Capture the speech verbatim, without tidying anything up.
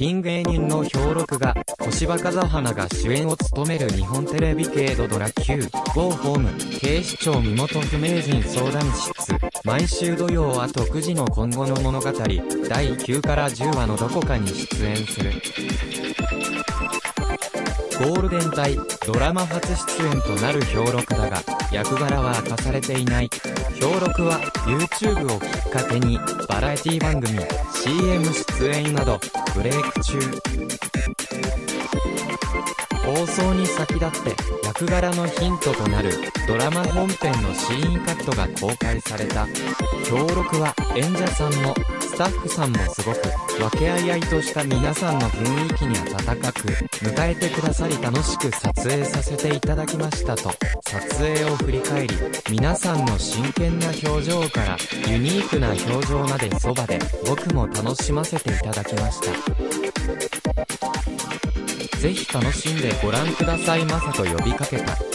ピン芸人の兵六が、小芝風花が主演を務める日本テレビ系ドラきゅう、ゴーホーム、警視庁身元不明人相談室、毎週土曜あとくじの今後の物語、だいきゅうからじゅうわのどこかに出演する。ゴールデン帯、ドラマ初出演となる兵六だが、役柄は明かされていない。兵六は YouTube をきっかけに、バラエティ番組、シーエム 出演など、ブレイク中。放送に先立って、役柄のヒントとなる、ドラマ本編のシーンカットが公開された。兵六は、演者さんも、スタッフさんもすごく、分け合い合いとした皆さんの雰囲気に温かく、迎えてくださり楽しく撮影させていただきましたと、撮影を振り返り、皆さんの真剣な表情から、ユニークな表情までそばで、僕も楽しませていただきました。ぜひ楽しんでご覧くださいませと呼びかけた。